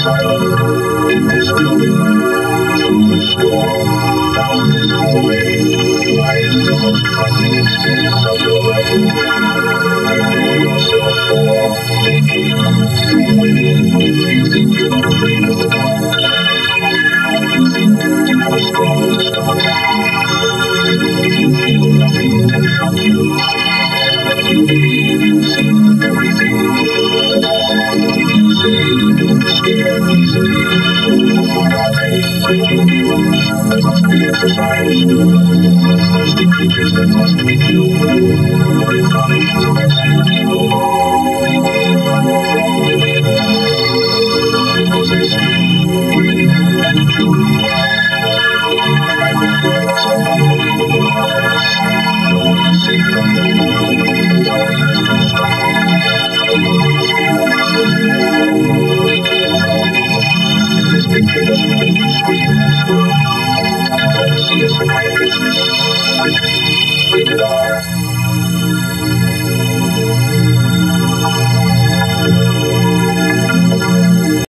silent in this building. Through the storm, down this hallway, lies the most frightening experience of your life. Prepare yourself for thinking from within. You think you're not afraid of the dark. You think you have a strong stomach. You feel nothing can hurt you. You believe you've seen everything. If you say you don't scare easily, what are they breaking you that must be exercised? The creatures that must be killed, or if not able to execute you, run from within. They possess women and children. By the threats of unbelievable horrors, no one is safe from them. The darkness is strong. This picture doesn't make you scream. Go see a psychiatrist. Rated R.